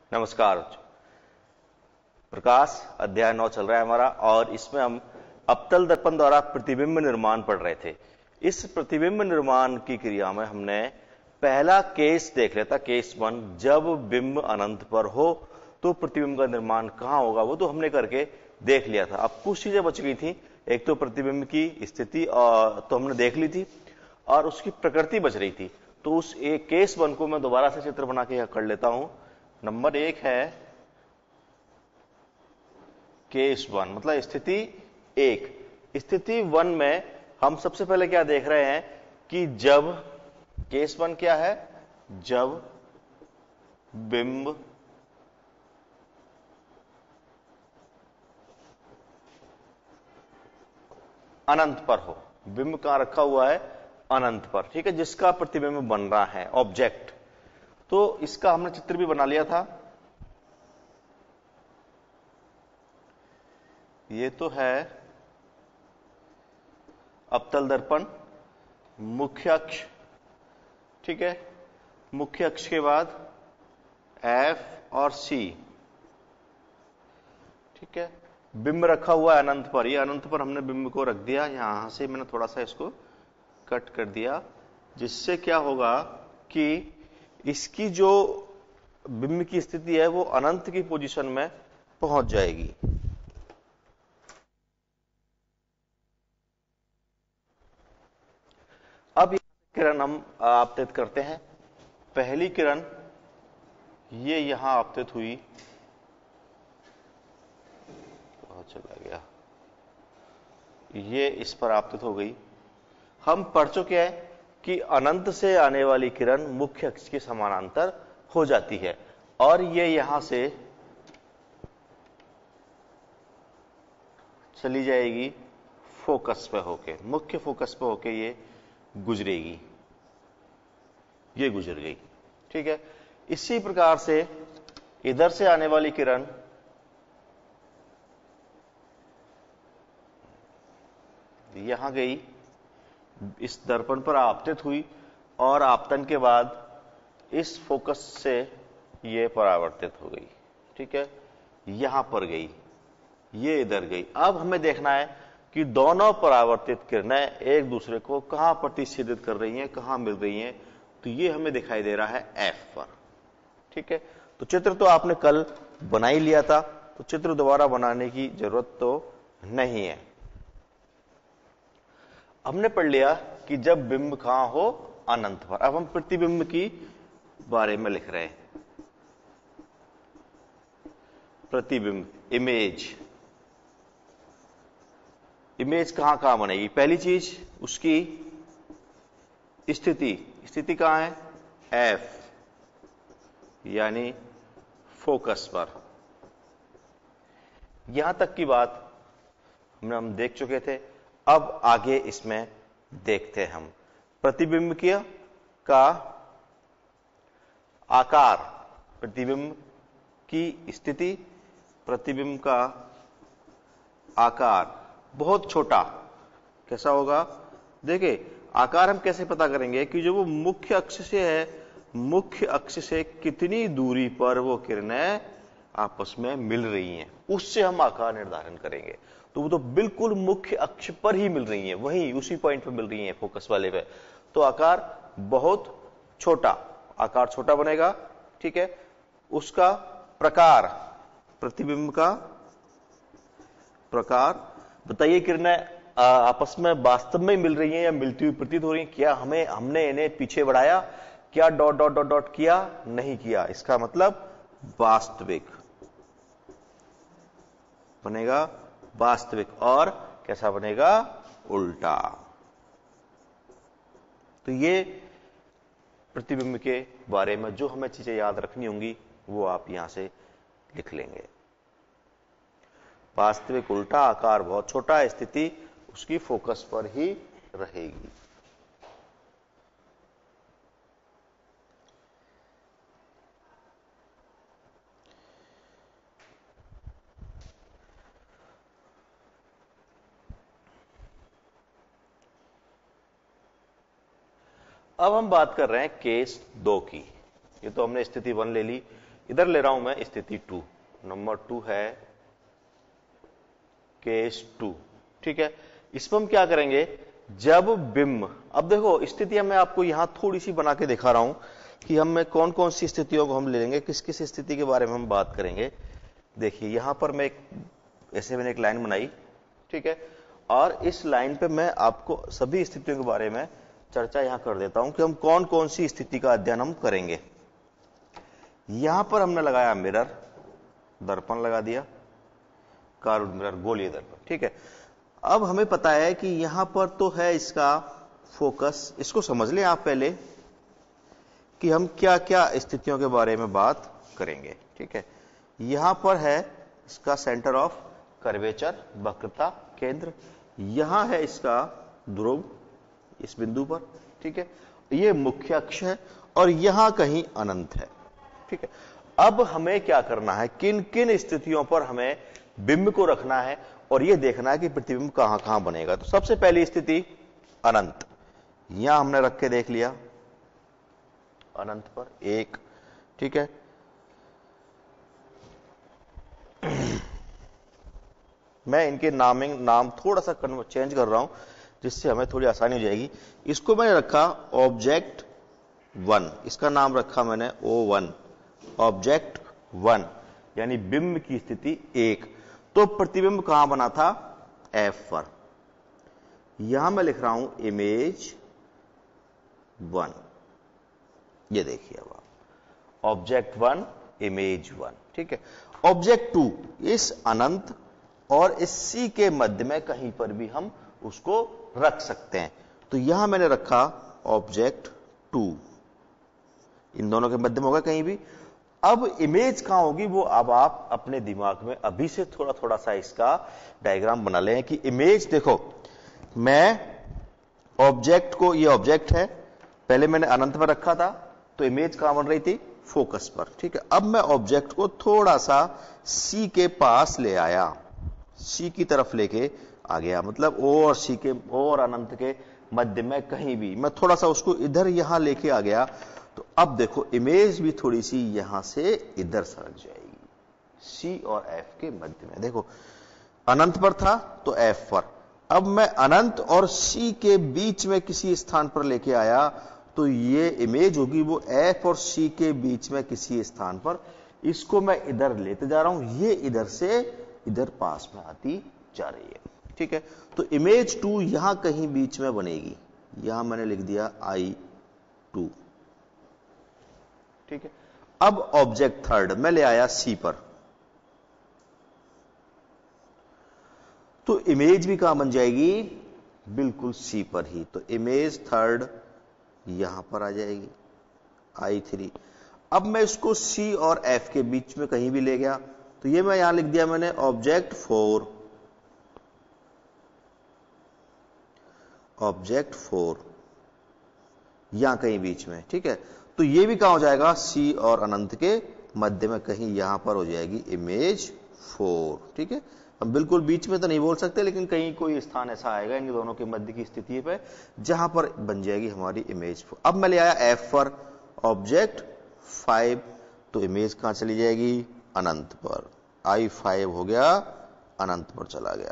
नमस्कार। प्रकाश अध्याय 9 चल रहा है हमारा और इसमें हम अवतल दर्पण द्वारा प्रतिबिंब निर्माण पढ़ रहे थे। इस प्रतिबिंब निर्माण की क्रिया में हमने पहला केस देख लिया था, केस 1। जब बिंब अनंत पर हो तो प्रतिबिंब का निर्माण कहां होगा, वो तो हमने करके देख लिया था। अब कुछ चीजें बच गई थी। एक तो प्रतिबिंब की स्थिति तो हमने देख ली थी और उसकी प्रकृति बच रही थी। तो उस एक केस 1 को मैं दोबारा से चित्र बना के कर लेता हूं। नंबर 1 है केस 1, मतलब स्थिति 1। स्थिति 1 में हम सबसे पहले क्या देख रहे हैं कि जब केस 1 क्या है, जब बिंब अनंत पर हो। बिंब कहां रखा हुआ है, अनंत पर, ठीक है, जिसका प्रतिबिंब बन रहा है ऑब्जेक्ट। तो इसका हमने चित्र भी बना लिया था। ये तो है अवतल दर्पण, मुख्य अक्ष, ठीक है। मुख्य अक्ष के बाद F और C, ठीक है। बिंब रखा हुआ है अनंत पर। ये अनंत पर हमने बिंब को रख दिया। यहां से मैंने थोड़ा सा इसको कट कर दिया, जिससे क्या होगा कि इसकी जो बिंब की स्थिति है वो अनंत की पोजीशन में पहुंच जाएगी। अब ये किरण हम आपतित करते हैं। पहली किरण ये यहां आपतित हुई, चला गया, ये इस पर आपतित हो गई। हम पढ़ चुके हैं कि अनंत से आने वाली किरण मुख्य अक्ष के समानांतर हो जाती है और ये यहां से चली जाएगी फोकस पे होके, मुख्य फोकस पे होके ये गुजरेगी। ये गुजर गई, ठीक है। इसी प्रकार से इधर से आने वाली किरण यहां गई, इस दर्पण पर आपतित हुई और आपतन के बाद इस फोकस से ये परावर्तित हो गई, ठीक है। यहां पर गई, ये इधर गई। अब हमें देखना है कि दोनों परावर्तित किरणें एक दूसरे को कहां प्रतिच्छेदित कर रही हैं, कहां मिल रही हैं। तो ये हमें दिखाई दे रहा है F पर, ठीक है। तो चित्र तो आपने कल बना ही लिया था, तो चित्र दोबारा बनाने की जरूरत तो नहीं है। हमने पढ़ लिया कि जब बिंब कहां हो, अनंत पर। अब हम प्रतिबिंब की बारे में लिख रहे हैं। प्रतिबिंब, इमेज। इमेज कहां कहां बनेगी? पहली चीज उसकी स्थिति। स्थिति कहां है? F, यानी फोकस पर। यहां तक की बात हम देख चुके थे। अब आगे इसमें देखते हैं हम प्रतिबिंब का आकार, प्रतिबिंब की स्थिति, प्रतिबिंब का आकार बहुत छोटा कैसा होगा। देखिए आकार हम कैसे पता करेंगे कि जो वो मुख्य अक्ष से है, मुख्य अक्ष से कितनी दूरी पर वो किरणें आपस में मिल रही हैं, उससे हम आकार निर्धारण करेंगे। तो वो तो बिल्कुल मुख्य अक्ष पर ही मिल रही हैं, वहीं उसी पॉइंट पर मिल रही हैं, फोकस वाले पे। तो आकार बहुत छोटा, आकार छोटा बनेगा, ठीक है। उसका प्रकार, प्रतिबिंब का प्रकार, बताइए किरणें आपस में वास्तव में मिल रही हैं या मिलती हुई प्रतीत हो रही हैं? क्या हमने इन्हें पीछे बढ़ाया? क्या डॉट डॉट डॉट डॉट किया? नहीं किया। इसका मतलब वास्तविक बनेगा, वास्तविक। और कैसा बनेगा? उल्टा। तो ये प्रतिबिंब के बारे में जो हमें चीजें याद रखनी होंगी वो आप यहां से लिख लेंगे। वास्तविक, उल्टा, आकार बहुत छोटा, स्थिति उसकी फोकस पर ही रहेगी। अब हम बात कर रहे हैं केस 2 की। ये तो हमने स्थिति 1 ले ली। इधर ले रहा हूं मैं स्थिति 2, नंबर 2 है केस 2। ठीक है, इसमें हम क्या करेंगे, जब बिंब, अब देखो स्थितियां मैं आपको यहां थोड़ी सी बना के दिखा रहा हूं कि हम में कौन कौन सी स्थितियों को हम ले लेंगे, किस किस स्थिति के बारे में हम बात करेंगे। देखिए यहां पर मैं ऐसे मैंने एक लाइन बनाई, ठीक है, और इस लाइन पे मैं आपको सभी स्थितियों के बारे में चर्चा यहां कर देता हूं कि हम कौन कौन सी स्थिति का अध्ययन हम करेंगे। यहां पर हमने लगाया मिरर, दर्पण लगा दिया, कर्व्ड मिरर, गोलीय दर्पण। ठीक है, अब हमें पता है कि यहां पर तो है इसका फोकस, इसको समझ लें आप पहले कि हम क्या क्या स्थितियों के बारे में बात करेंगे। ठीक है, यहां पर है इसका सेंटर ऑफ कर्वेचर, वक्रता केंद्र, यहां है इसका ध्रुव इस बिंदु पर। ठीक है, ये मुख्य अक्ष है और यहां कहीं अनंत है। ठीक है, अब हमें क्या करना है, किन किन स्थितियों पर हमें बिंब को रखना है और यह देखना है कि प्रतिबिंब कहां कहां बनेगा। तो सबसे पहली स्थिति अनंत, यहां हमने रख के देख लिया अनंत पर एक। ठीक है, मैं इनके नाम थोड़ा सा चेंज कर रहा हूं जिससे हमें थोड़ी आसानी हो जाएगी। इसको मैंने रखा ऑब्जेक्ट 1, इसका नाम रखा मैंने O1, ऑब्जेक्ट 1 यानी बिंब की स्थिति 1। तो प्रतिबिंब कहां बना था, F पर। यहां मैं लिख रहा हूं इमेज 1, ये देखिए अब ऑब्जेक्ट 1 इमेज 1। ठीक है, ऑब्जेक्ट 2 इस अनंत और इस C के मध्य में कहीं पर भी हम उसको रख सकते हैं। तो यहां मैंने रखा ऑब्जेक्ट 2, इन दोनों के मध्य में होगा कहीं भी। अब इमेज कहां होगी वो अब आप अपने दिमाग में अभी से थोड़ा थोड़ा सा इसका डायग्राम बना लें कि इमेज, देखो मैं ऑब्जेक्ट को, ये ऑब्जेक्ट है, पहले मैंने अनंत पर रखा था तो इमेज कहां बन रही थी, फोकस पर। ठीक है, अब मैं ऑब्जेक्ट को थोड़ा सा C के पास ले आया, C की तरफ लेके आ गया, मतलब O और C के, O और अनंत के मध्य में कहीं भी मैं थोड़ा सा उसको इधर यहां लेके आ गया। तो अब देखो इमेज भी थोड़ी सी यहां से इधर सरक जाएगी, C और F के मध्य में। देखो अनंत पर था तो F पर, अब मैं अनंत और C के बीच में किसी स्थान पर लेके आया तो ये इमेज होगी वो F और C के बीच में किसी स्थान पर। इसको मैं इधर लेते जा रहा हूं, ये इधर से इधर पास में आती जा रही है। ठीक है, तो इमेज 2 यहां कहीं बीच में बनेगी, यहां मैंने लिख दिया I2। ठीक है, अब ऑब्जेक्ट 3 मैं ले आया C पर, तो इमेज भी कहां बन जाएगी, बिल्कुल C पर ही। तो इमेज 3 यहां पर आ जाएगी I3। अब मैं इसको C और F के बीच में कहीं भी ले गया तो ये मैं यहां लिख दिया मैंने ऑब्जेक्ट 4, ऑब्जेक्ट 4 यहां कहीं बीच में। ठीक है, तो ये भी कहां हो जाएगा, C और अनंत के मध्य में कहीं यहां पर हो जाएगी इमेज 4। ठीक है, हम बिल्कुल बीच में तो नहीं बोल सकते लेकिन कहीं कोई स्थान ऐसा आएगा इन दोनों के मध्य की स्थिति पे जहां पर बन जाएगी हमारी इमेज 4। अब मैं ले आया F पर, ऑब्जेक्ट 5, तो इमेज कहां चली जाएगी, अनंत पर, I5 हो गया, अनंत पर चला गया।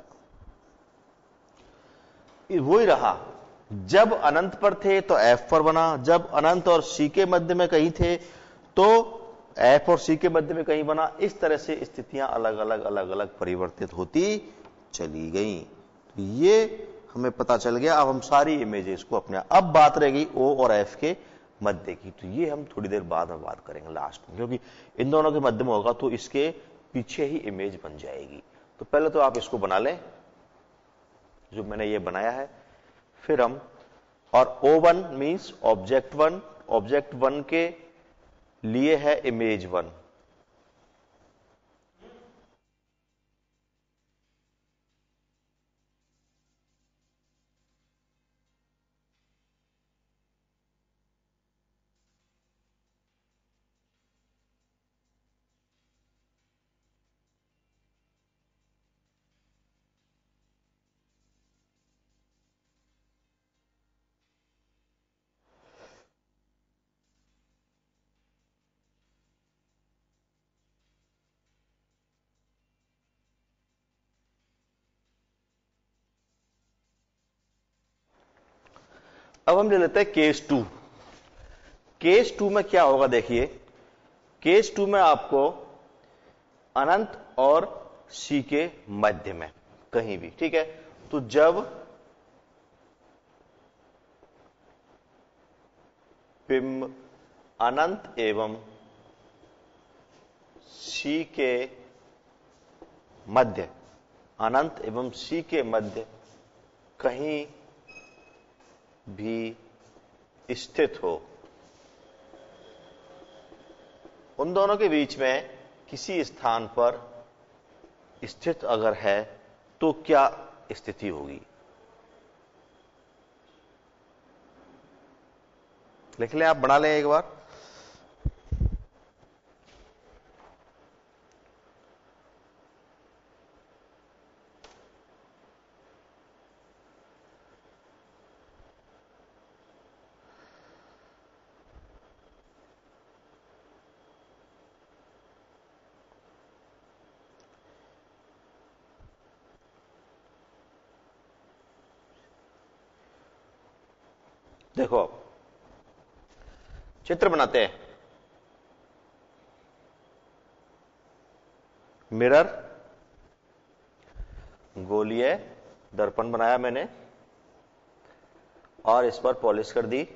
वो ही रहा, जब अनंत पर थे तो F पर बना, जब अनंत और C के मध्य में कहीं थे तो F और C के मध्य में कहीं बना। इस तरह से स्थितियां अलग अलग परिवर्तित होती चली गई। तो ये हमें पता चल गया। अब हम सारी इमेजेस को अपने, अब बात रह गई O और F के मध्य की, तो ये हम थोड़ी देर बाद में बात करेंगे लास्ट में, क्योंकि इन दोनों के मध्य में होगा तो इसके पीछे ही इमेज बन जाएगी। तो पहले तो आप इसको बना लें जो मैंने ये बनाया है, फिर हम, और O1 मींस ऑब्जेक्ट 1, ऑब्जेक्ट 1 के लिए है इमेज 1। अब हम ले लेते हैं केस 2। केस 2 में क्या होगा देखिए, केस 2 में आपको अनंत और सी के मध्य में कहीं भी, ठीक है। तो जब बिंब अनंत एवं सी के मध्य, अनंत एवं सी के मध्य कहीं भी स्थित हो, उन दोनों के बीच में किसी स्थान पर स्थित अगर है तो क्या स्थिति होगी? लिख लें, आप बना लें एक बार। देखो चित्र बनाते हैं। मिरर, गोलीय दर्पण बनाया मैंने और इस पर पॉलिश कर दी।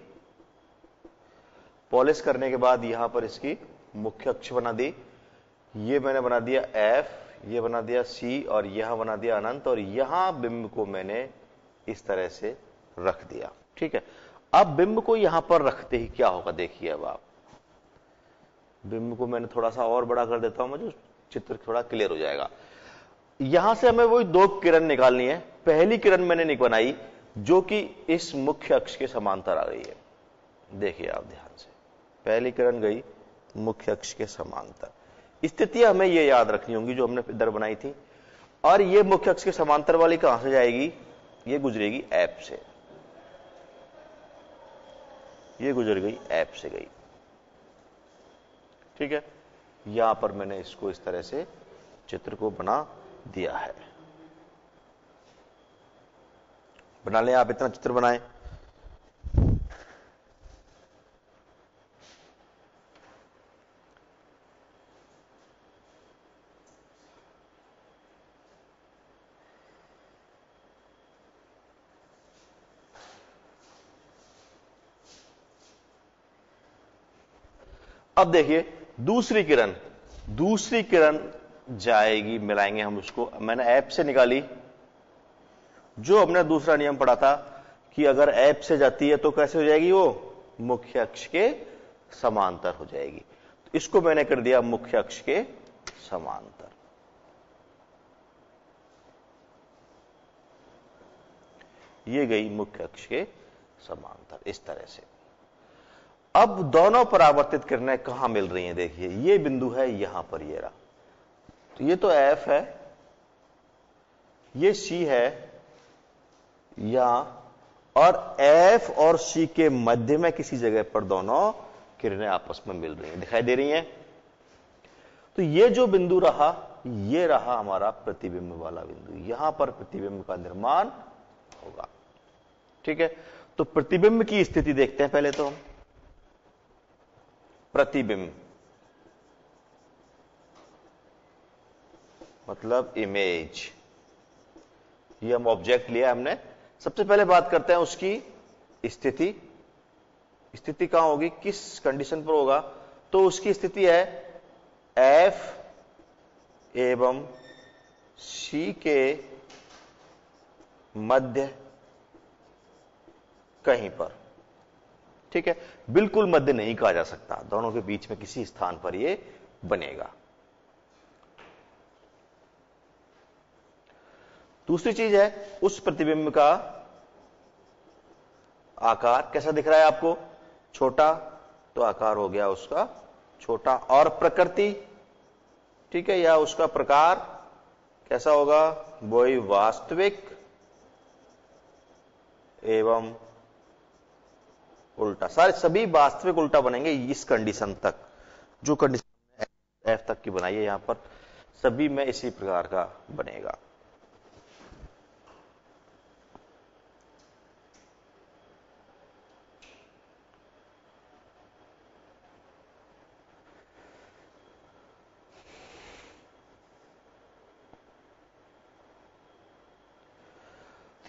पॉलिश करने के बाद यहां पर इसकी मुख्य अक्ष बना दी। ये मैंने बना दिया एफ, ये बना दिया सी और यहां बना दिया अनंत, और यहां बिंब को मैंने इस तरह से रख दिया, ठीक है। अब बिंब को यहां पर रखते ही क्या होगा देखिए। अब आप बिंब को मैंने थोड़ा सा और बड़ा कर देता हूं, मुझे चित्र थोड़ा क्लियर हो जाएगा। यहां से हमें वही दो किरण निकालनी है। पहली किरण मैंने बनाई जो कि इस मुख्य अक्ष के समांतर आ गई है। देखिए आप ध्यान से, पहली किरण गई मुख्य अक्ष के समांतर। स्थितियां हमें ये याद रखनी होंगी जो हमने इधर बनाई थी। और ये मुख्य अक्ष के समांतर वाली कहां से जाएगी? ये गुजरेगी ऐप से, ये गुजर गई ऐप से गई, ठीक है। यहां पर मैंने इसको इस तरह से चित्र को बना दिया है। बना लें आप, इतना चित्र बनाएं। अब देखिए दूसरी किरण जाएगी, मिलाएंगे हम उसको। मैंने ऐप से निकाली, जो हमने दूसरा नियम पढ़ा था कि अगर ऐप से जाती है तो कैसे हो जाएगी? वो मुख्य अक्ष के समांतर हो जाएगी। तो इसको मैंने कर दिया मुख्य अक्ष के समांतर। ये गई मुख्य अक्ष के समांतर इस तरह से। अब दोनों परावर्तित किरणें कहां मिल रही हैं? देखिए ये बिंदु है यहां पर, ये रहा। तो ये तो एफ है, ये सी है यहां, और एफ और सी के मध्य में किसी जगह पर दोनों किरणें आपस में मिल रही हैं, दिखाई दे रही हैं। तो ये जो बिंदु रहा, ये रहा हमारा प्रतिबिंब वाला बिंदु। यहां पर प्रतिबिंब का निर्माण होगा, ठीक है। तो प्रतिबिंब की स्थिति देखते हैं पहले तो हम। प्रतिबिंब मतलब इमेज, ये हम ऑब्जेक्ट लिया हमने। सबसे पहले बात करते हैं उसकी स्थिति। स्थिति कहां होगी, किस कंडीशन पर होगा? तो उसकी स्थिति है एफ एवं सी के मध्य कहीं पर, ठीक है। बिल्कुल मध्य नहीं कहा जा सकता, दोनों के बीच में किसी स्थान पर ये बनेगा। दूसरी चीज है उस प्रतिबिंब का आकार कैसा दिख रहा है आपको? छोटा, तो आकार हो गया उसका छोटा। और प्रकृति, ठीक है, या उसका प्रकार कैसा होगा? वही वास्तविक एवं उल्टा। सारे सभी वास्तविक उल्टा बनेंगे इस कंडीशन तक, जो कंडीशन एफ तक की बनाई है यहां पर, सभी में इसी प्रकार का बनेगा।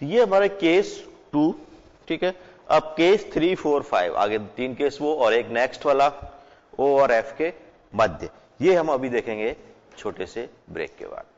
तो ये हमारे केस 2, ठीक है। अब केस 3, 4, 5 आगे 3 केस वो और एक नेक्स्ट वाला ओ और एफ के मध्य, ये हम अभी देखेंगे छोटे से ब्रेक के बाद।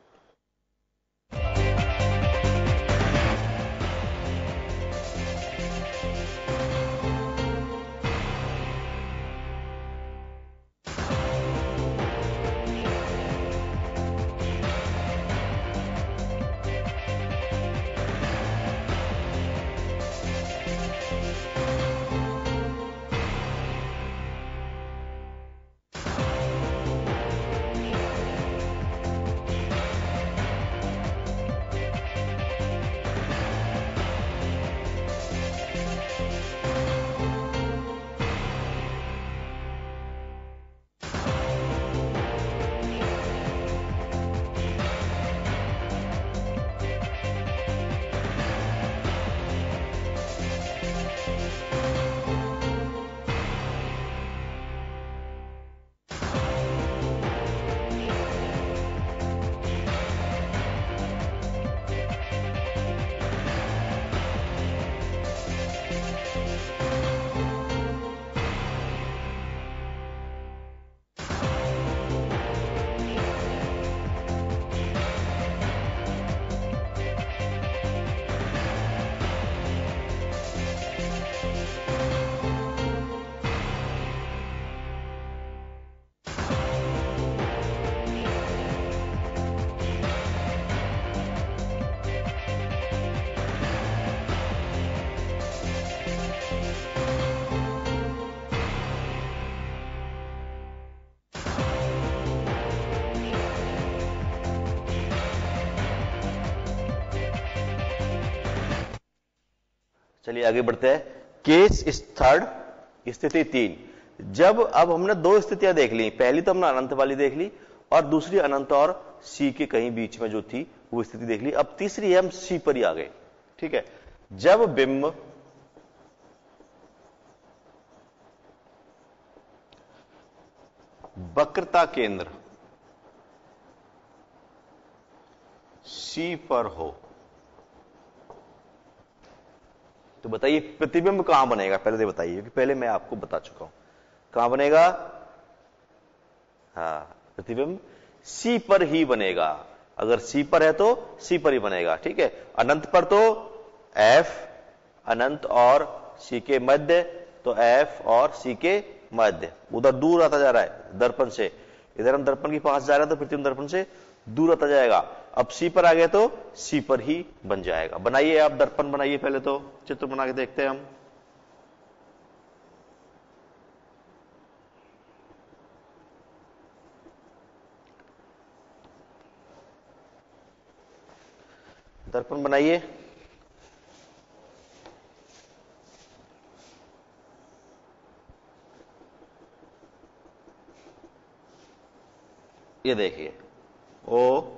चलिए आगे बढ़ते हैं। केस इस थर्ड, स्थिति 3। जब अब हमने 2 स्थितियां देख ली, पहली तो हमने अनंत वाली देख ली और दूसरी अनंत और सी के कहीं बीच में जो थी वो स्थिति देख ली। अब तीसरी है, हम सी पर ही आ गए, ठीक है। जब बिंब वक्रता केंद्र सी पर हो तो बताइए प्रतिबिंब कहां बनेगा, पहले तो बताइए, क्योंकि पहले मैं आपको बता चुका हूं कहां बनेगा। हाँ, प्रतिबिंब सी पर ही बनेगा। अगर सी पर है तो सी पर ही बनेगा, ठीक है। अनंत पर तो एफ, अनंत और सी के मध्य तो एफ और सी के मध्य। उधर दूर आता जा रहा है दर्पण से, इधर हम दर्पण के पास जा रहे हैं तो प्रतिबिंब दर्पण से दूर आता जाएगा। अब सी पर आ गए तो सी पर ही बन जाएगा। बनाइए आप दर्पण बनाइए, पहले तो चित्र बना के देखते हैं हम। दर्पण बनाइए। ये देखिए ओ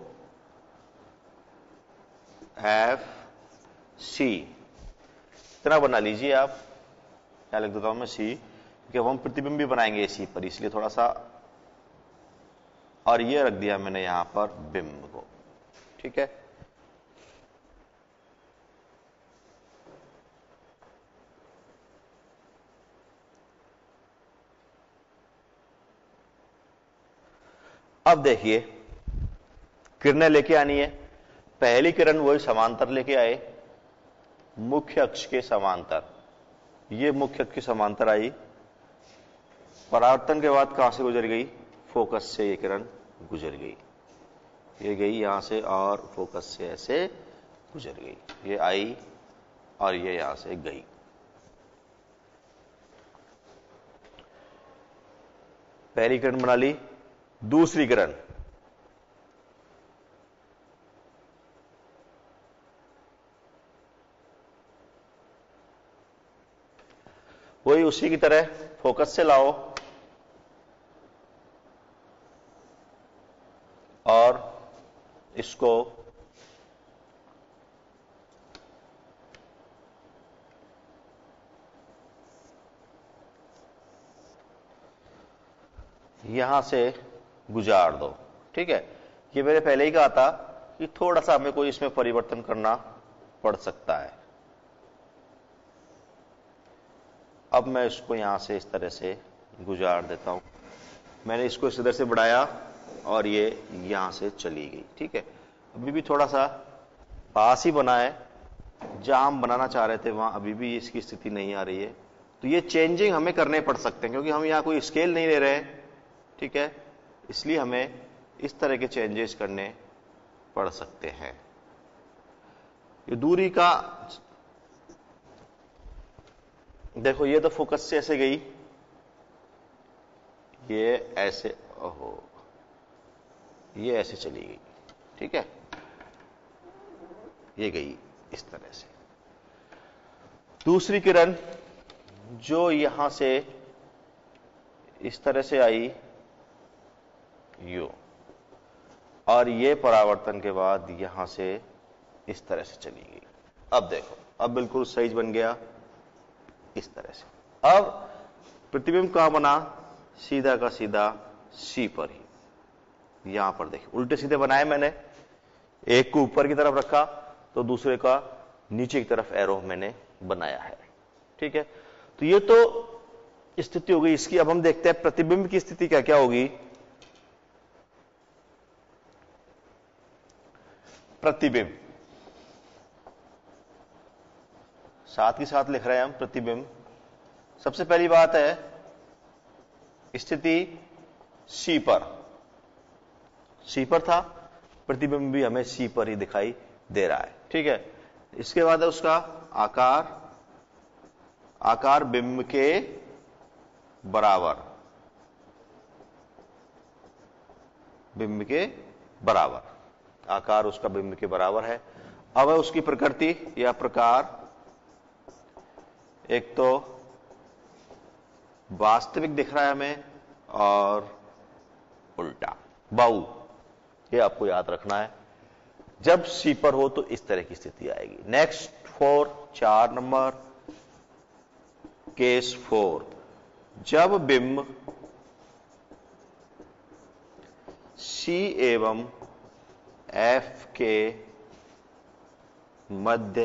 एफ सी इतना बना लीजिए आप। क्या लिख देता हूं मैं, सी, क्योंकि हम प्रतिबिंब भी बनाएंगे सी पर, इसलिए थोड़ा सा, और ये रख दिया मैंने यहां पर बिंब को, ठीक है। अब देखिए किरणें लेके आनी है। पहली किरण वही समांतर लेके आए, मुख्य अक्ष के समांतर। ये मुख्य अक्ष के समांतर आई, परावर्तन के बाद कहां से गुजर गई, फोकस से ये किरण गुजर गई। ये गई यहां से और फोकस से ऐसे गुजर गई, ये आई और ये यहां से गई। पहली किरण बना ली। दूसरी किरण वही उसी की तरह फोकस से लाओ और इसको यहां से गुजार दो, ठीक है। ये मैंने पहले ही कहा था कि थोड़ा सा हमें कोई इसमें परिवर्तन करना पड़ सकता है। अब मैं इसको यहां से इस तरह से गुजार देता हूं। मैंने इसको इस तरह से बढ़ाया और ये यहां से चली गई। ठीक है, अभी भी थोड़ा सा पास ही बना है, जहां हम बनाना चाह रहे थे वहां अभी भी इसकी स्थिति नहीं आ रही है। तो ये चेंजिंग हमें करने पड़ सकते हैं, क्योंकि हम यहां कोई स्केल नहीं ले रहे हैं। ठीक है, इसलिए हमें इस तरह के चेंजेस करने पड़ सकते हैं। ये दूरी का देखो, ये तो फोकस से ऐसे गई, ये ऐसे, ओहो, ये ऐसे चली गई। ठीक है, ये गई इस तरह से। दूसरी किरण जो यहां से इस तरह से आई यू, और ये परावर्तन के बाद यहां से इस तरह से चली गई। अब देखो, अब बिल्कुल सही बन गया इस तरह से। अब प्रतिबिंब कहां बना? सीधा का सीधा सी पर ही। यहां पर देखिए उल्टे सीधे बनाए मैंने, एक को ऊपर की तरफ रखा तो दूसरे का नीचे की तरफ एरो मैंने बनाया है। ठीक है, तो ये तो स्थिति हो गई इसकी। अब हम देखते हैं प्रतिबिंब की स्थिति क्या क्या होगी। प्रतिबिंब साथ ही साथ लिख रहे हैं हम प्रतिबिंब। सबसे पहली बात है स्थिति सी पर। सी पर था, प्रतिबिंब भी हमें सी पर ही दिखाई दे रहा है। ठीक है, इसके बाद है उसका आकार। आकार बिंब के बराबर, बिंब के बराबर, आकार उसका बिंब के बराबर है। अब है उसकी प्रकृति या प्रकार। एक तो वास्तविक दिख रहा है हमें और उल्टा, बाऊ, ये आपको याद रखना है। जब सी पर हो तो इस तरह की स्थिति आएगी। नेक्स्ट 4 नंबर, केस 4, जब बिंब सी एवं एफ के मध्य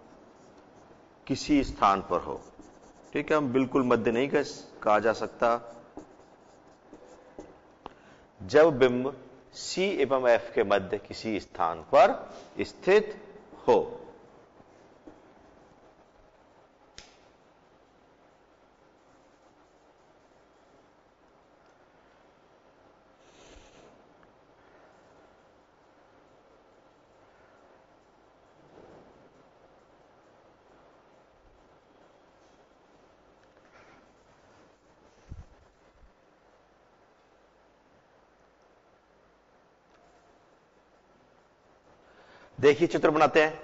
किसी स्थान पर हो। ठीक है, हम बिल्कुल मध्य नहीं कहा जा सकता। जब बिंब सी एवं एफ के मध्य किसी स्थान पर स्थित हो। देखिए चित्र बनाते हैं।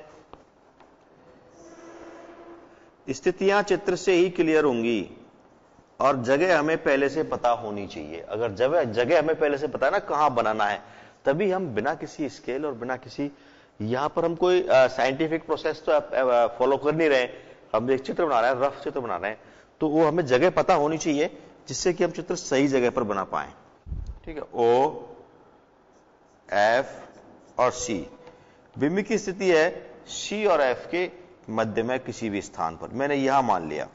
स्थितियां चित्र से ही क्लियर होंगी और जगह हमें पहले से पता होनी चाहिए। अगर जगह हमें पहले से पता है ना कहां बनाना है, तभी हम बिना किसी स्केल और बिना किसी, यहां पर हम कोई साइंटिफिक प्रोसेस तो फॉलो कर नहीं रहे, हम एक चित्र बना रहे हैं, रफ चित्र बना रहे हैं, तो वो हमें जगह पता होनी चाहिए जिससे कि हम चित्र सही जगह पर बना पाए। ठीक है, ओ, एफ और सी। बिंब की स्थिति है सी और एफ के मध्य में किसी भी स्थान पर, मैंने यहां मान लिया।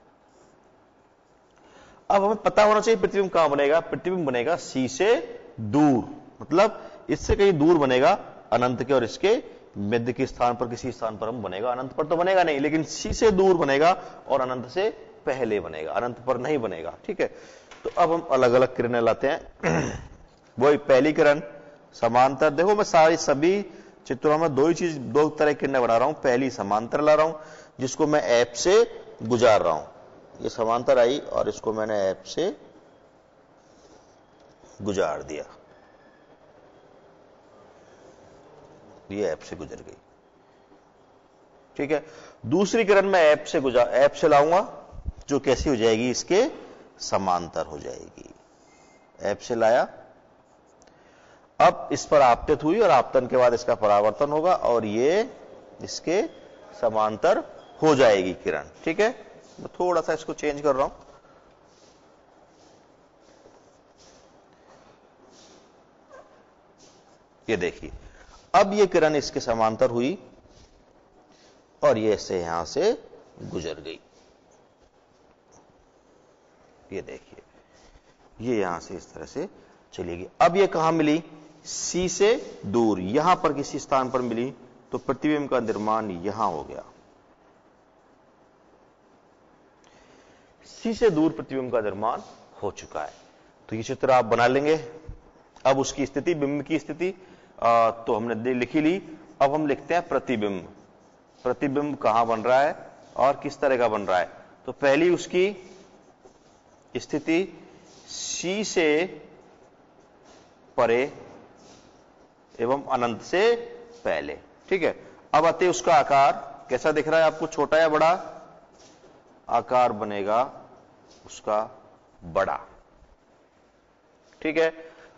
अब हमें पता होना चाहिए प्रतिबिंब कहां बनेगा। प्रतिबिंब बनेगा सी से दूर, मतलब इससे कहीं दूर बनेगा अनंत के, और इसके मध्य के स्थान पर किसी स्थान पर हम बनेगा। अनंत पर तो बनेगा नहीं, लेकिन सी से दूर बनेगा और अनंत से पहले बनेगा, अनंत पर नहीं बनेगा। ठीक है, तो अब हम अलग अलग किरणें लाते हैं। वही पहली किरण समांतर। देखो मैं सभी चित्रों में दो तरह की किरणें बना रहा हूं। पहली समांतर ला रहा हूं जिसको मैं एफ से गुजार रहा हूं। ये समांतर आई और इसको मैंने एफ से गुजार दिया, ये एफ से गुजर गई। ठीक है, दूसरी किरण में एफ से लाऊंगा, जो कैसी हो जाएगी, इसके समांतर हो जाएगी। एफ से लाया, अब इस पर आपतित हुई और आपतन के बाद इसका परावर्तन होगा और ये इसके समांतर हो जाएगी किरण। ठीक है, मैं थोड़ा सा इसको चेंज कर रहा हूं। ये देखिए, अब ये किरण इसके समांतर हुई और ये से यहां से गुजर गई। ये देखिए, ये यहां से इस तरह से चली गई। अब ये कहां मिली? सी से दूर, यहां पर किसी स्थान पर मिली, तो प्रतिबिंब का निर्माण यहां हो गया। सी से दूर प्रतिबिंब का निर्माण हो चुका है। तो ये चित्र आप बना लेंगे। अब उसकी स्थिति, बिंब की स्थिति तो हमने लिखी ली। अब हम लिखते हैं प्रतिबिंब। प्रतिबिंब कहां बन रहा है और किस तरह का बन रहा है? तो पहली उसकी स्थिति सी से परे एवं अनंत से पहले। ठीक है। अब आते उसका आकार कैसा दिख रहा है आपको, छोटा या बड़ा? आकार बनेगा उसका बड़ा। ठीक है।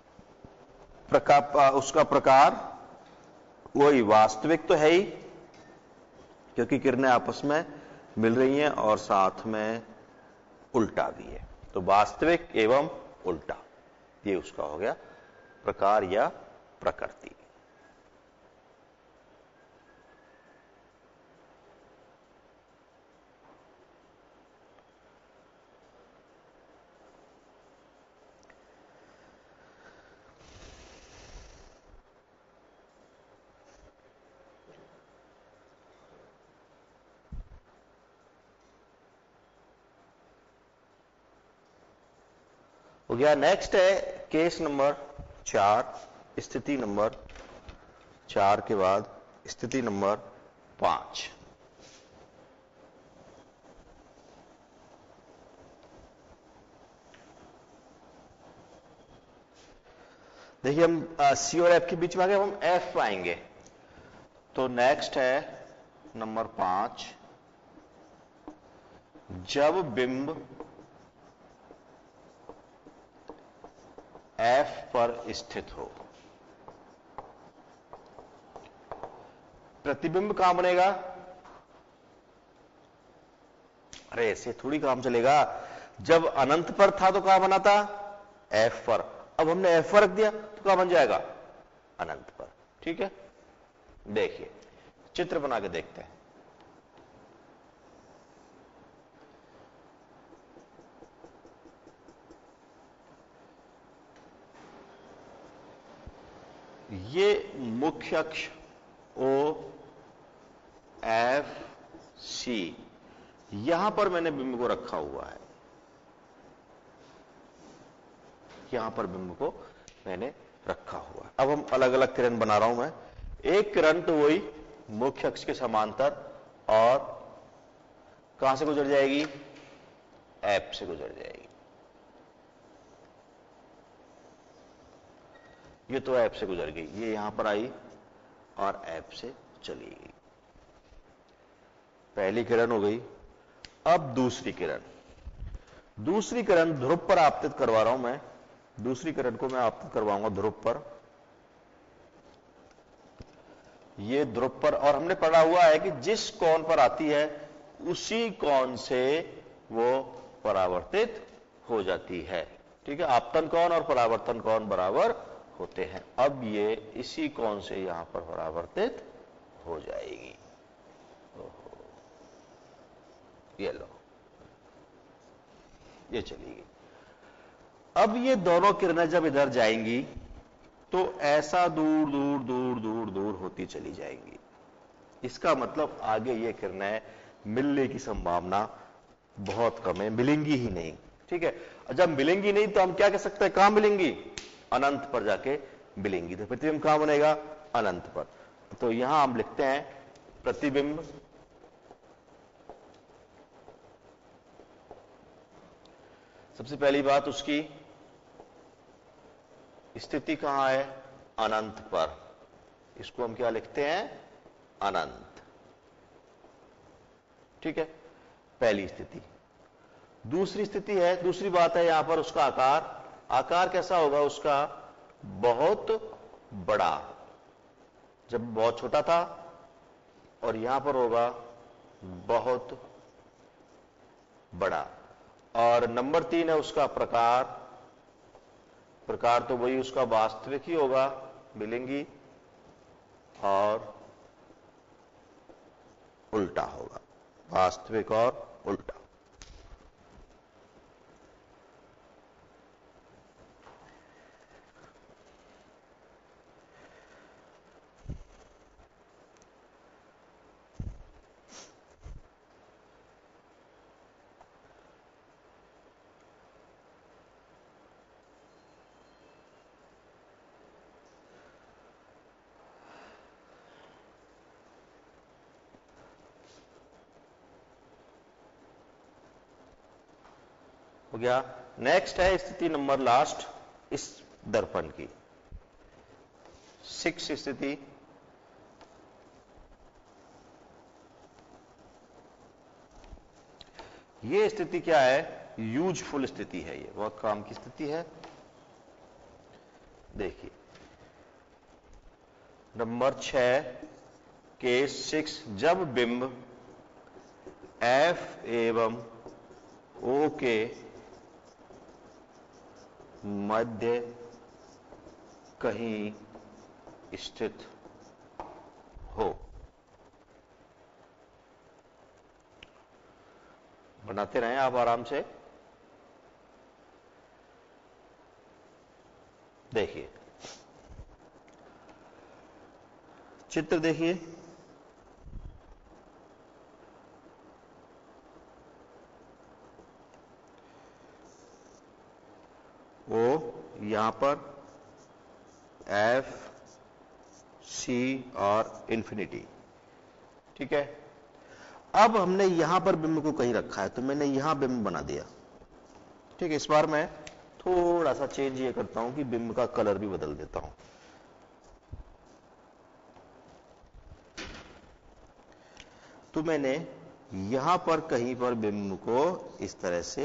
उसका प्रकार वही वास्तविक तो है ही, क्योंकि किरणें आपस में मिल रही हैं और साथ में उल्टा भी है। तो वास्तविक एवं उल्टा, ये उसका हो गया प्रकार या प्रकृति। हो गया। नेक्स्ट है केस नंबर 4, स्थिति नंबर 4 के बाद स्थिति नंबर 5। देखिए, हम सी और एफ के बीच में आ गए, हम एफ पाएंगे। तो नेक्स्ट है नंबर 5, जब बिंब एफ पर स्थित हो। प्रतिबिंब कहां बनेगा? अरे ऐसे थोड़ी काम चलेगा। जब अनंत पर था तो कहां बना था? एफ पर। अब हमने एफ पर रख दिया तो कहां बन जाएगा? अनंत पर। ठीक है। देखिए, चित्र बना के देखते हैं। ये मुख्य अक्ष ओ एफ सी, यहां पर मैंने बिंब को रखा हुआ है। यहां पर बिंब को मैंने रखा हुआ है। अब हम अलग अलग किरण बना रहा हूं मैं। एक किरण तो वही मुख्य अक्ष के समांतर और कहां से गुजर जाएगी? एफ से गुजर जाएगी। ये तो एफ से गुजर गई, ये यहां पर आई और एफ से चली गई। पहली किरण हो गई। अब दूसरी किरण, दूसरी किरण ध्रुव पर आपतित करवा रहा हूं मैं। दूसरी किरण को मैं आपतित करवाऊंगा ध्रुव पर। ये ध्रुव पर, और हमने पढ़ा हुआ है कि जिस कोण पर आती है उसी कोण से वो परावर्तित हो जाती है। ठीक है। आपतन कोण और परावर्तन कोण बराबर होते हैं। अब ये इसी कोण से यहां पर परावर्तित हो जाएगी। ये लो, ये चली गई। अब ये दोनों किरणें जब इधर जाएंगी तो ऐसा दूर दूर दूर दूर दूर होती चली जाएंगी। इसका मतलब आगे ये किरणें मिलने की संभावना बहुत कम है, मिलेंगी ही नहीं। ठीक है। जब मिलेंगी नहीं तो हम क्या कह सकते हैं? कहां मिलेंगी? अनंत पर जाके मिलेंगी। तो प्रतिबिंब कहां बनेगा? अनंत पर। तो यहां हम लिखते हैं प्रतिबिंब सबसे पहली बात, उसकी स्थिति कहां है? अनंत पर। इसको हम क्या लिखते हैं? अनंत। ठीक है। पहली स्थिति। दूसरी स्थिति है, दूसरी बात है यहां पर उसका आकार। आकार कैसा होगा उसका? बहुत बड़ा। जब बहुत छोटा था, और यहां पर होगा बहुत बड़ा। और नंबर 3 है उसका प्रकार। प्रकार तो वही उसका वास्तविक ही होगा, मिलेंगी। और उल्टा होगा, वास्तविक और उल्टा। हो गया। नेक्स्ट है स्थिति नंबर लास्ट इस दर्पण की, 6 स्थिति। ये स्थिति क्या है? यूजफुल स्थिति है, ये बहुत काम की स्थिति है। देखिए नंबर 6 केस 6, जब बिंब F एवं O के मध्य कहीं स्थित हो। बनाते रहें आप आराम से। देखिए चित्र देखिए, वो यहां पर F, C और इंफिनिटी, ठीक है। अब हमने यहां पर बिंब को कहीं रखा है, तो मैंने यहां बिंब बना दिया, ठीक है। इस बार मैं थोड़ा सा चेंज ये करता हूं कि बिंब का कलर भी बदल देता हूं। तो मैंने यहां पर कहीं पर बिंब को इस तरह से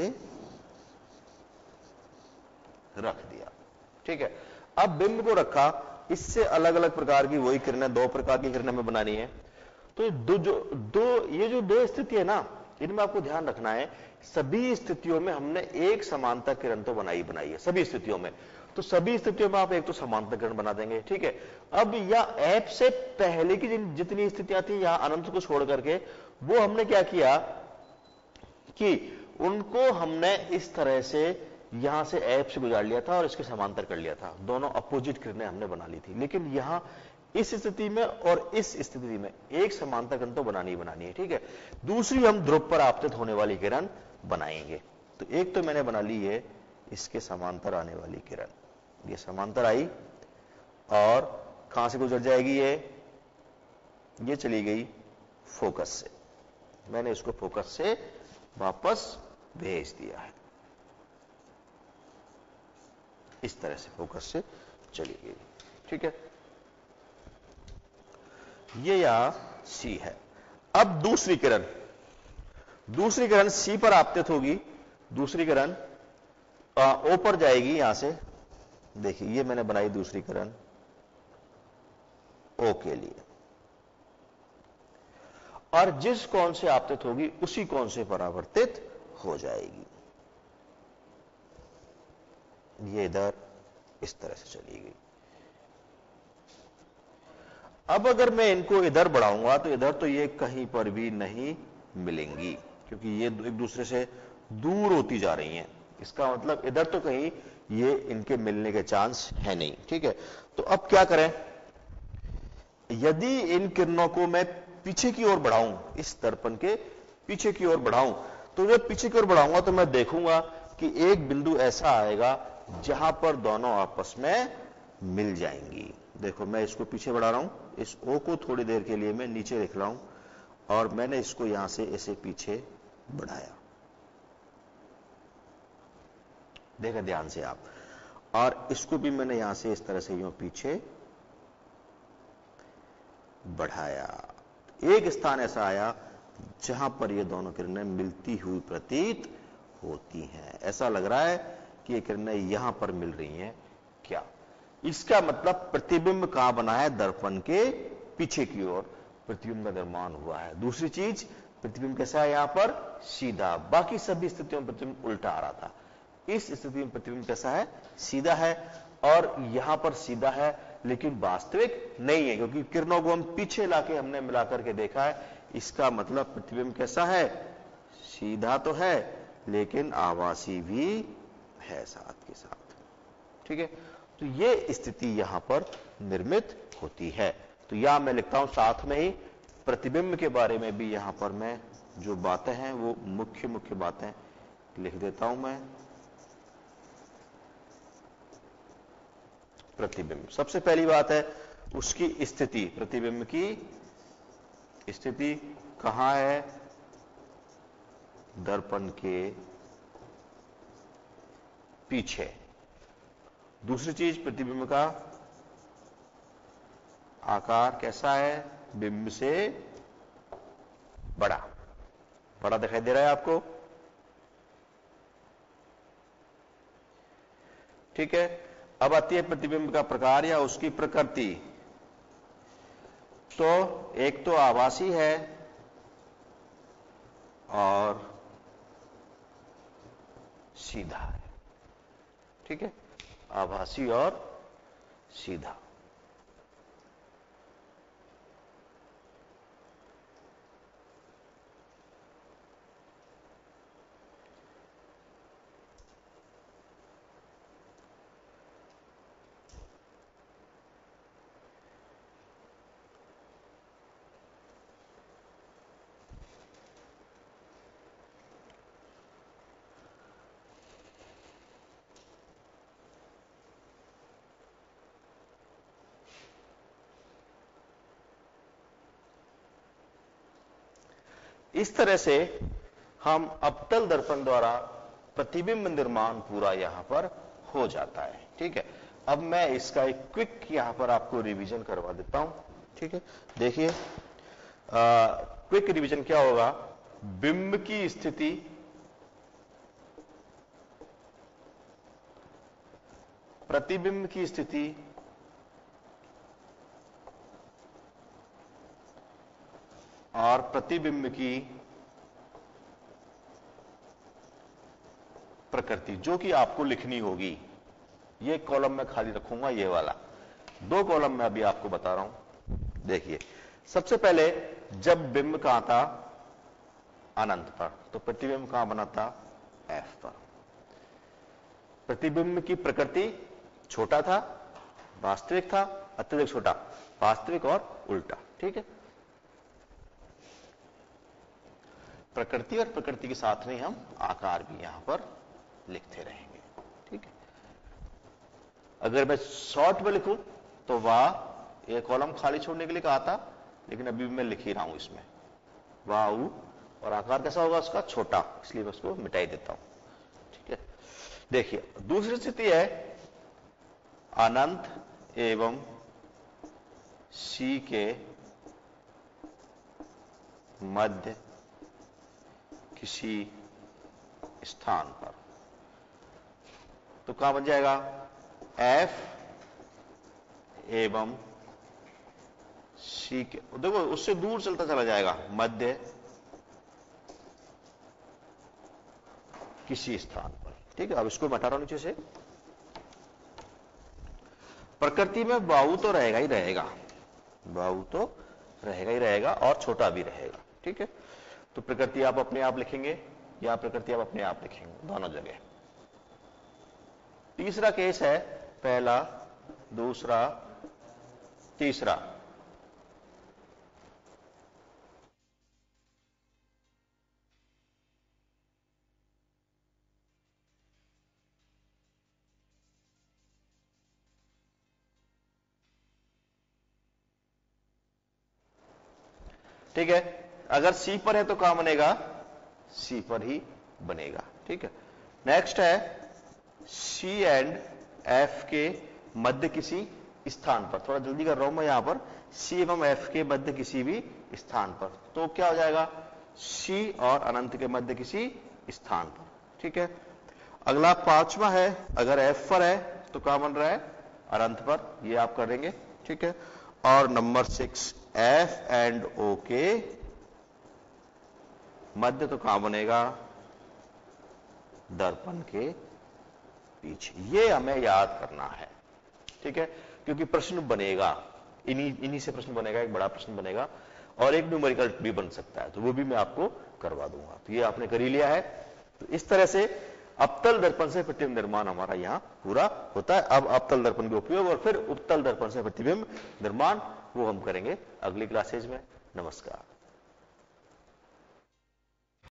रख दिया, ठीक है। अब बिंब को रखा, इससे अलग अलग प्रकार की वही किरणें, 2 प्रकार की किरणें हमें बनानी है। तो ये जो दो स्थिति है ना, इनमें आपको ध्यान रखना है, सभी स्थितियों में हमने एक समांतर किरण तो बनाई है, सभी स्थितियों में। तो सभी स्थितियों में आप एक तो समांतर किरण बना देंगे, ठीक है। अब या ऐप से पहले की जितनी स्थितियां थी यहां अनंत को छोड़ करके, वो हमने क्या किया कि उनको हमने इस तरह से यहां से ऐप से गुजार लिया था और इसके समांतर कर लिया था। दोनों अपोजिट किरणें हमने बना ली थी, लेकिन यहां इस स्थिति में और इस स्थिति में एक समांतर किरण तो बनानी है, ठीक है। दूसरी हम ध्रुव पर आपतित होने वाली किरण बनाएंगे। तो एक तो मैंने बना ली है इसके समांतर आने वाली किरण, ये समांतर आई और कहां से गुजर जाएगी, ये चली गई फोकस से। मैंने इसको फोकस से वापस भेज दिया है, इस तरह से फोकस से चली गई, ठीक है। ये यहां C है। अब दूसरी किरण C पर आपतित होगी, दूसरी किरण O पर जाएगी यहां से। देखिए ये मैंने बनाई दूसरी किरण O के लिए, और जिस कोण से आपतित होगी उसी कोण से परावर्तित हो जाएगी। ये इधर इस तरह से चली गई। अब अगर मैं इनको इधर बढ़ाऊंगा तो इधर तो ये कहीं पर भी नहीं मिलेंगी, क्योंकि ये एक दूसरे से दूर होती जा रही हैं। इसका मतलब इधर तो कहीं ये इनके मिलने के चांस है नहीं, ठीक है। तो अब क्या करें, यदि इन किरणों को मैं पीछे की ओर बढ़ाऊं, इस दर्पण के पीछे की ओर बढ़ाऊं, तो जब पीछे की ओर बढ़ाऊंगा तो मैं देखूंगा कि एक बिंदु ऐसा आएगा जहां पर दोनों आपस में मिल जाएंगी। देखो मैं इसको पीछे बढ़ा रहा हूं, इस O को थोड़ी देर के लिए मैं नीचे लिख रहा हूं और मैंने इसको यहां से ऐसे पीछे बढ़ाया, देखा ध्यान से आप, और इसको भी मैंने यहां से इस तरह से यूं पीछे बढ़ाया। एक स्थान ऐसा आया जहां पर ये दोनों किरणें मिलती हुई प्रतीत होती हैं। ऐसा लग रहा है कि ये किरणें यहां पर मिल रही हैं। क्या इसका मतलब प्रतिबिंब कहां बना है, दर्पण के पीछे की ओर प्रतिबिंब का निर्माण हुआ है। दूसरी चीज, प्रतिबिंब कैसा है, यहां पर सीधा। बाकी सभी स्थितियों में प्रतिबिंब उल्टा आ रहा था, इस स्थिति में प्रतिबिंब कैसा है, सीधा है। और यहां पर सीधा है लेकिन वास्तविक नहीं है, क्योंकि किरणों को हम पीछे लाके हमने मिलाकर के देखा है, इसका मतलब प्रतिबिंब कैसा है, सीधा तो है लेकिन आभासी भी है साथ के साथ। ठीक है, तो ये स्थिति यहां पर निर्मित होती है। तो यहां मैं लिखता हूं साथ में ही प्रतिबिंब के बारे में भी यहां पर मैं जो बातें हैं वो मुख्य मुख्य बातें लिख देता हूं मैं। प्रतिबिंब, सबसे पहली बात है उसकी स्थिति, प्रतिबिंब की स्थिति कहां है, दर्पण के पीछे। दूसरी चीज, प्रतिबिंब का आकार कैसा है, बिंब से बड़ा, बड़ा दिखाई दे रहा है आपको। ठीक है, अब आती है प्रतिबिंब का प्रकार या उसकी प्रकृति। तो एक तो आभासी है और सीधा है। ठीक है, आभासी और सीधा। इस तरह से हम अवतल दर्पण द्वारा प्रतिबिंब निर्माण पूरा यहां पर हो जाता है। ठीक है, अब मैं इसका एक क्विक यहां पर आपको रिवीजन करवा देता हूं। ठीक है, देखिए क्विक रिवीजन क्या होगा, बिंब की स्थिति, प्रतिबिंब की स्थिति, और प्रतिबिंब की प्रकृति, जो कि आपको लिखनी होगी। ये कॉलम मैं खाली रखूंगा, ये वाला दो कॉलम मैं अभी आपको बता रहा हूं। देखिए, सबसे पहले जब बिंब कहां था, अनंत पर, तो प्रतिबिंब कहां बना था, एफ पर। प्रतिबिंब की प्रकृति छोटा था, वास्तविक था, अत्यधिक छोटा, वास्तविक और उल्टा। ठीक है, प्रकृति और प्रकृति के साथ में हम आकार भी यहां पर लिखते रहेंगे। ठीक है, अगर मैं शॉर्ट में लिखूं तो वाह, एक कॉलम खाली छोड़ने के लिए कहा था, लेकिन अभी मैं लिख ही रहा हूं इसमें वाह, और आकार कैसा होगा उसका, छोटा, इसलिए मैं उसको मिटाई देता हूं। ठीक है, देखिए दूसरी स्थिति है अनंत एवं सी के मध्य किसी स्थान पर। तो क्या बन जाएगा, एफ एवं सी के, देखो उससे दूर चलता चला जाएगा, मध्य किसी स्थान पर। ठीक है, अब इसको मैं हटा रहा हूं नीचे से। प्रकृति में बाहु तो रहेगा ही रहेगा, बाहु तो रहेगा ही रहेगा और छोटा भी रहेगा। ठीक है, तो प्रकृति आप अपने आप लिखेंगे या प्रकृति आप अपने आप लिखेंगे, दोनों जगह। तीसरा केस है, पहला, दूसरा, तीसरा। ठीक है, अगर सी पर है तो कहां बनेगा, सी पर ही बनेगा। ठीक है, नेक्स्ट है सी एंड एफ के मध्य किसी स्थान पर। थोड़ा जल्दी कर रहा हूं मैं यहां पर, सी एवं एफ के मध्य किसी भी स्थान पर, तो क्या हो जाएगा, सी और अनंत के मध्य किसी स्थान पर। ठीक है, अगला पांचवा है, अगर एफ पर है तो क्या बन रहा है, अनंत पर, ये आप करेंगे। ठीक है, और नंबर 6, एफ एंड ओ के मध्य, तो कहां बनेगा, दर्पण के पीछे। ये हमें याद करना है। ठीक है, क्योंकि प्रश्न बनेगा, इन्हीं से प्रश्न बनेगा, एक बड़ा प्रश्न बनेगा, और एक न्यूमेरिकल भी बन सकता है, तो वो भी मैं आपको करवा दूंगा। तो ये आपने कर ही लिया है। तो इस तरह से अवतल दर्पण से प्रतिबिंब निर्माण हमारा यहाँ पूरा होता है। अब अवतल दर्पण का उपयोग और फिर उपतल दर्पण से प्रतिबिंब निर्माण वो हम करेंगे अगली क्लासेज में। नमस्कार।